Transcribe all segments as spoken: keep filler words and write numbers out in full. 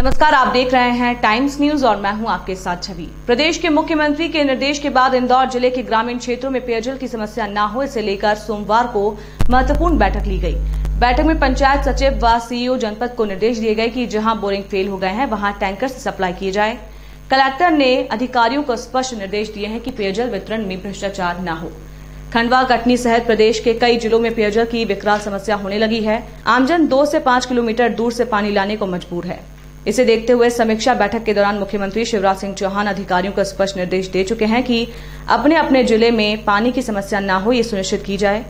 नमस्कार, आप देख रहे हैं टाइम्स न्यूज और मैं हूं आपके साथ छवि। प्रदेश के मुख्यमंत्री के निर्देश के बाद इंदौर जिले के ग्रामीण क्षेत्रों में पेयजल की समस्या न हो, इसे लेकर सोमवार को महत्वपूर्ण बैठक ली गई। बैठक में पंचायत सचिव व सीईओ जनपद को निर्देश दिए गए कि जहां बोरिंग फेल हो गए हैं वहां टैंकर से सप्लाई किए जाए। कलेक्टर ने अधिकारियों को स्पष्ट निर्देश दिए हैं कि पेयजल वितरण में भ्रष्टाचार न हो। खंडवा, कटनी सहित प्रदेश के कई जिलों में पेयजल की विकराल समस्या होने लगी है। आमजन दो से पांच किलोमीटर दूर से पानी लाने को मजबूर है। इसे देखते हुए समीक्षा बैठक के दौरान मुख्यमंत्री शिवराज सिंह चौहान अधिकारियों को स्पष्ट निर्देश दे चुके हैं कि अपने अपने जिले में पानी की समस्या न हो, ये सुनिश्चित की जाए।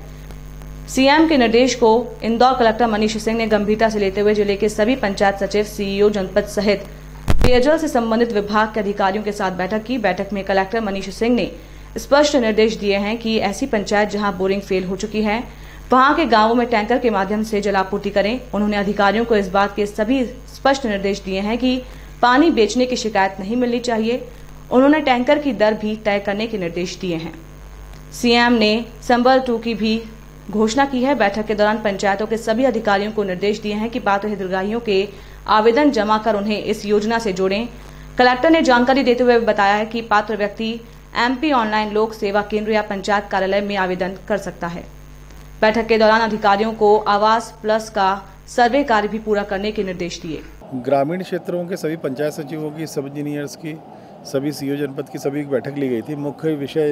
सीएम के निर्देश को इंदौर कलेक्टर मनीष सिंह ने गंभीरता से लेते हुए जिले के सभी पंचायत सचिव, सीईओ जनपद सहित पेयजल से संबंधित विभाग के अधिकारियों के साथ बैठक की। बैठक में कलेक्टर मनीष सिंह ने स्पष्ट निर्देश दिए हैं कि ऐसी पंचायत जहां बोरिंग फेल हो चुकी है वहां के गांवों में टैंकर के माध्यम से जलापूर्ति करें। उन्होंने अधिकारियों को इस बात के सभी स्पष्ट निर्देश दिए हैं कि पानी बेचने की शिकायत नहीं मिलनी चाहिए। उन्होंने टैंकर की दर भी तय करने के निर्देश दिए हैं। सीएम ने संबल टू की भी घोषणा की है। बैठक के दौरान पंचायतों के सभी अधिकारियों को निर्देश दिए हैं कि पात्र हितग्राहियों के आवेदन जमा कर उन्हें इस योजना से जोड़ें। कलेक्टर ने जानकारी देते हुए बताया है कि पात्र व्यक्ति एमपी ऑनलाइन लोक सेवा केंद्र या पंचायत कार्यालय में आवेदन कर सकता है। बैठक के दौरान अधिकारियों को आवास प्लस का सर्वे कार्य भी पूरा करने के निर्देश दिए। ग्रामीण क्षेत्रों के सभी पंचायत सचिवों की, सब इंजीनियर्स की, सभी सीईओ जनपद की सभी बैठक ली गई थी। मुख्य विषय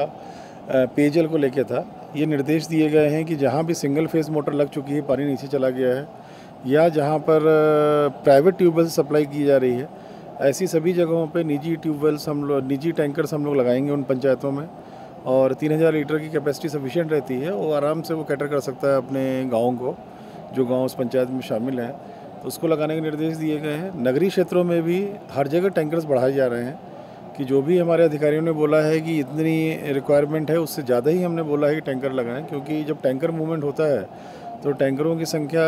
इसका पेयजल को लेकर था। ये निर्देश दिए गए हैं कि जहाँ भी सिंगल फेज मोटर लग चुकी है, पानी नीचे चला गया है, या जहाँ पर प्राइवेट ट्यूबवेल से सप्लाई की जा रही है, ऐसी सभी जगहों पे निजी ट्यूबवेल्स हम लोग निजी टैंकर्स हम लोग लगाएंगे उन पंचायतों में। और तीन हज़ार लीटर की कैपेसिटी सफिशिएंट रहती है, वो आराम से वो कैटर कर सकता है अपने गाँव को, जो गांव उस पंचायत में शामिल हैं, तो उसको लगाने के निर्देश दिए गए हैं। नगरीय क्षेत्रों में भी हर जगह टैंकर्स बढ़ाए जा रहे हैं कि जो भी हमारे अधिकारियों ने बोला है कि इतनी रिक्वायरमेंट है, उससे ज़्यादा ही हमने बोला है कि टैंकर लगाएं, क्योंकि जब टैंकर मूवमेंट होता है तो टैंकरों की संख्या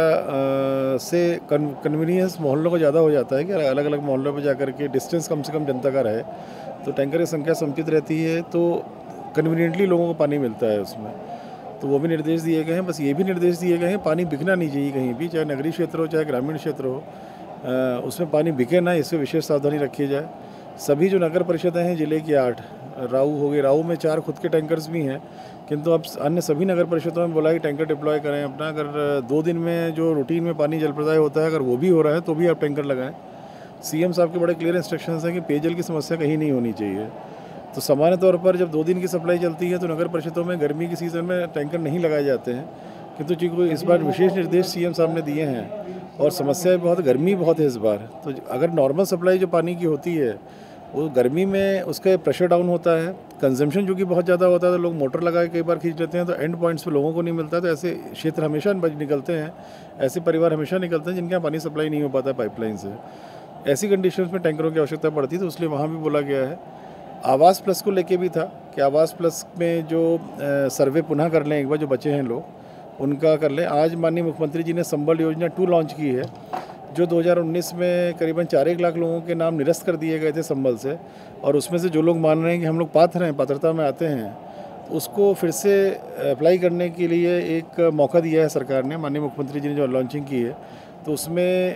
आ, से कन, कन्वीनियंस मोहल्लों को ज़्यादा हो जाता है कि अलग अलग मोहल्लों पर जाकर के डिस्टेंस कम से कम जनता का रहे, तो टैंकर की संख्या समुचित रहती है, तो कन्वीनियंटली लोगों को पानी मिलता है उसमें। तो वो भी निर्देश दिए गए हैं। बस ये भी निर्देश दिए गए हैं, पानी बिकना नहीं चाहिए कहीं भी, चाहे नगरीय क्षेत्र हो चाहे ग्रामीण क्षेत्र हो, उसमें पानी बिके ना, इससे विशेष सावधानी रखी जाए। सभी जो नगर परिषदें हैं जिले की आठ, राऊ हो गई, राऊ में चार खुद के टैंकर्स भी हैं, किंतु अब अन्य सभी नगर परिषदों में बोला है कि टैंकर डिप्लॉय करें अपना। अगर दो दिन में जो रूटीन में पानी जल प्रदाय होता है, अगर वो भी हो रहा है तो भी आप टैंकर लगाएं। सीएम साहब के बड़े क्लियर इंस्ट्रक्शंस हैं कि पेयजल की समस्या कहीं नहीं होनी चाहिए। तो सामान्य तौर पर जब दो दिन की सप्लाई चलती है तो नगर परिषदों में गर्मी की सीज़न में टैंकर नहीं लगाए जाते हैं, किंतु चूँकि इस बार विशेष निर्देश सीएम साहब ने दिए हैं और समस्या बहुत, गर्मी बहुत है इस बार, तो अगर नॉर्मल सप्लाई जो पानी की होती है वो गर्मी में उसका प्रेशर डाउन होता है, कंजम्पशन जो कि बहुत ज़्यादा होता है, तो लोग मोटर लगा के कई बार खींच लेते हैं, तो एंड पॉइंट्स पे लोगों को नहीं मिलता। तो ऐसे क्षेत्र हमेशा निकलते हैं, ऐसे परिवार हमेशा निकलते हैं जिनके यहाँ पानी सप्लाई नहीं हो पाता है पाइपलाइन से। ऐसी कंडीशन में टैंकरों की आवश्यकता पड़ती है, तो इसलिए वहाँ भी बोला गया है। आवास प्लस को लेके भी था कि आवास प्लस में जो सर्वे पुनः कर लें, एक बार जो बचे हैं लोग उनका कर लें। आज माननीय मुख्यमंत्री जी ने संबल योजना टू लॉन्च की है, जो दो हज़ार उन्नीस में करीबन चार एक लाख लोगों के नाम निरस्त कर दिए गए थे संबल से, और उसमें से जो लोग मान रहे हैं कि हम लोग पात्र हैं, पात्रता में आते हैं, तो उसको फिर से अप्लाई करने के लिए एक मौका दिया है सरकार ने। माननीय मुख्यमंत्री जी ने जो लॉन्चिंग की है, तो उसमें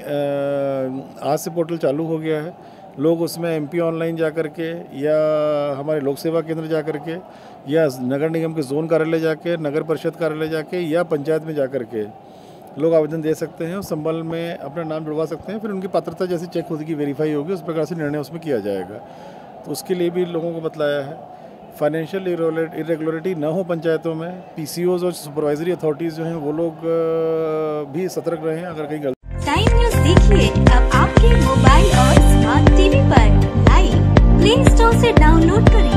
आज से पोर्टल चालू हो गया है। लोग उसमें एमपी ऑनलाइन जा कर के, या हमारे लोक सेवा केंद्र जा कर के, या नगर निगम के जोन कार्यालय जाके, नगर परिषद कार्यालय जाके, या पंचायत में जा कर के लोग आवेदन दे सकते हैं और संबल में अपना नाम जुड़वा सकते हैं। फिर उनकी पात्रता जैसी चेक होगी, वेरीफाई होगी, उस प्रकार से निर्णय उसमें किया जाएगा। तो उसके लिए भी लोगों को बतलाया है। फाइनेंशियल इरेगुलरिटी ना हो पंचायतों में, पीसीओज और सुपरवाइजरी अथॉरिटीज़ जो हैं वो लोग भी सतर्क रहें अगर कहीं गलती। टाइम न्यूज़ देखिए अब आपके मोबाइल और स्मार्ट टीवी पर लाइव प्ले स्टोर से डाउनलोड करें।